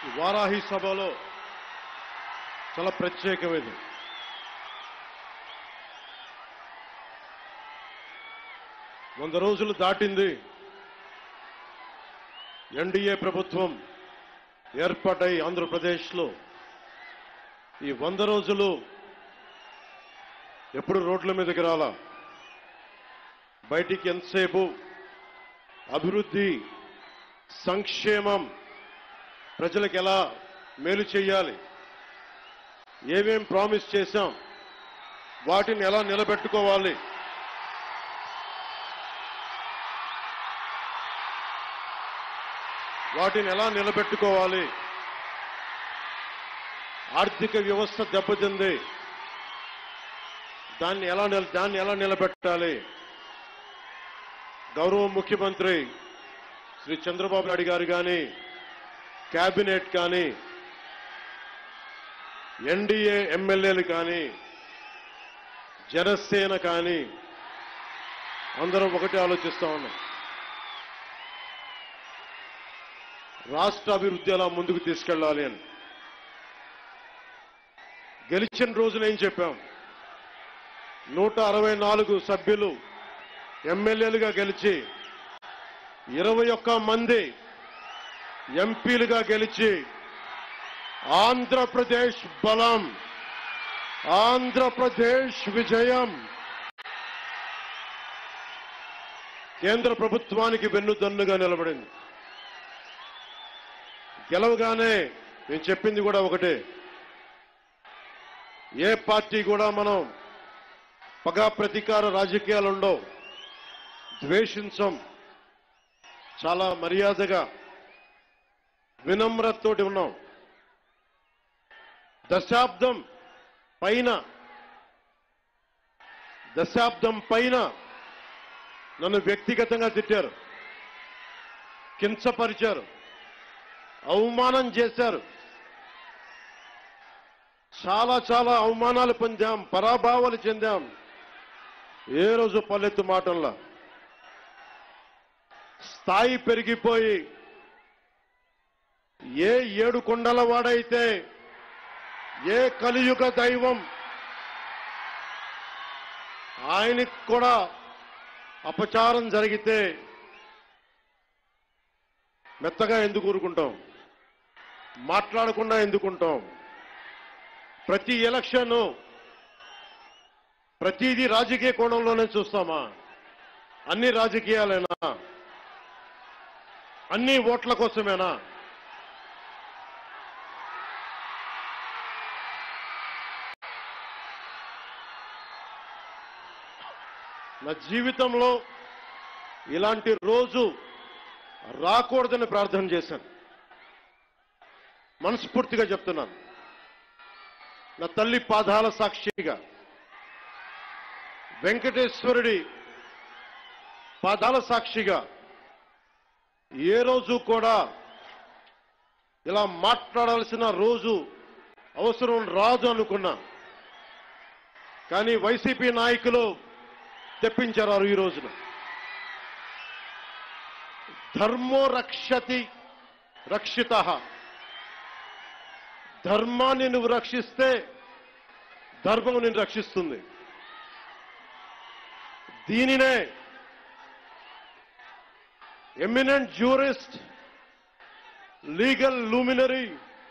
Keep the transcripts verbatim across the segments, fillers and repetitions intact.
వారాహి సభలో చాలా ప్రత్యేకమైనది. వంద రోజులు దాటింది ఎన్డీఏ ప్రభుత్వం ఏర్పాటై ఆంధ్రప్రదేశ్లో. ఈ వంద రోజులు ఎప్పుడు రోడ్ల మీదకి రాలా, బయటికి ఎంతసేపు అభివృద్ధి, సంక్షేమం, ప్రజలకు ఎలా మేలు చేయాలి, ఏమేం ప్రామిస్ చేశాం, వాటిని ఎలా నిలబెట్టుకోవాలి, వాటిని ఎలా నిలబెట్టుకోవాలి, ఆర్థిక వ్యవస్థ దెబ్బతింది, దాన్ని ఎలా దాన్ని ఎలా నిలబెట్టాలి. గౌరవ ముఖ్యమంత్రి శ్రీ చంద్రబాబు నాయుడు గారు కానీ, కేబినెట్ కానీ, ఎన్డీఏ ఎమ్మెల్యేలు కానీ, జనసేన కానీ అందరం ఒకటే ఆలోచిస్తా ఉన్నాం. రాష్ట్ర అభివృద్ధి ఎలా ముందుకు తీసుకెళ్లాలి అని. గెలిచిన రోజున ఏం చెప్పాం? నూట అరవై నాలుగు సభ్యులు ఎమ్మెల్యేలుగా గెలిచి, ఇరవై ఒక్క మంది ఎంపీలుగా గెలిచి, ఆంధ్రప్రదేశ్ బలం, ఆంధ్రప్రదేశ్ విజయం, కేంద్ర ప్రభుత్వానికి వెన్నుదన్నుగా నిలబడింది. గెలవగానే నేను చెప్పింది కూడా ఒకటే, ఏ పార్టీ కూడా మనం పగా ప్రతీకార రాజకీయాలు ఉండవు, ద్వేషించం, చాలా మర్యాదగా వినమ్రతతోటి ఉన్నాం. దశాబ్దం పైన దశాబ్దం పైన నన్ను వ్యక్తిగతంగా తిట్టారు, కించపరిచారు, అవమానం చేశారు. చాలా చాలా అవమానాలు పొందాం, పరాభావాలు చెందాం. ఏ రోజు పల్లెత్తు మాటల్లా స్థాయి పెరిగిపోయి, ఏ ఏడు కొండల వాడైతే, ఏ కలియుగ దైవం ఆయనకు కూడా అపచారం జరిగితే మెత్తగా ఎందుకు ఊరుకుంటాం, మాట్లాడకుండా ఎందుకుంటాం? ప్రతి ఎలక్షన్ ప్రతిదీ రాజకీయ కోణంలోనే చూస్తామా? అన్ని రాజకీయాలేనా? అన్ని ఓట్ల కోసమేనా? నా జీవితంలో ఇలాంటి రోజు రాకూడదని ప్రార్థన చేశాను. మనస్ఫూర్తిగా చెప్తున్నాను. నా తల్లి పాదాల సాక్షిగా, వెంకటేశ్వరుడి పాదాల సాక్షిగా ఏ రోజు కూడా ఇలా మాట్లాడాల్సిన రోజు అవసరం రాదు అనుకున్నా. కానీ వైసీపీ నాయకులు తెప్పించారు ఈ రోజున. ధర్మో రక్షతి రక్షిత, ధర్మాన్ని నువ్వు రక్షిస్తే ధర్మం నిన్ను రక్షిస్తుంది. దీనినే eminent jurist, legal luminary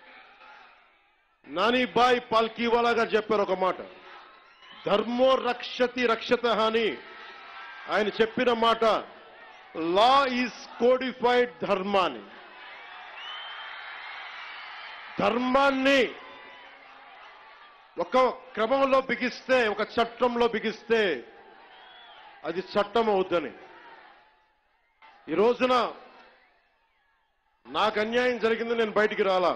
Nanibhai Palkhivala గారు చెప్పారు ఒక మాట. ధర్మో రక్షతి రక్షత అని ఆయన చెప్పిన మాట. లా ఈజ్ కోడిఫైడ్ ధర్మాన్ని. ధర్మాన్ని ఒక క్రమంలో బిగిస్తే, ఒక చట్టంలో బిగిస్తే అది చట్టం అవుద్దని. ఈ రోజున నాకు అన్యాయం జరిగింది, నేను బయటికి రాలా.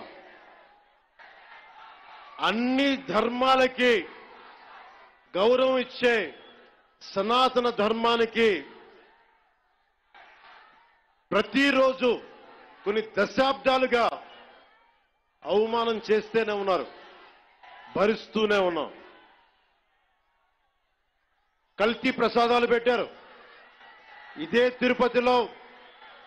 అన్ని ధర్మాలకి గౌరవం ఇచ్చే సనాతన ధర్మానికి ప్రతిరోజు కొన్ని దశాబ్దాలుగా అవమానం చేస్తూనే ఉన్నారు, భరిస్తూనే ఉన్నాం. కల్తీ ప్రసాదాలు పెట్టారు. ఇదే తిరుపతిలో